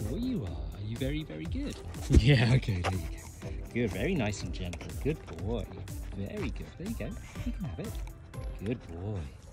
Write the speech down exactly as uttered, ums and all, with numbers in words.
sure you are. You're very, very good. Yeah, okay, there you go. Good, very nice and gentle. Good boy. Very good. There you go. You can have it. Good boy.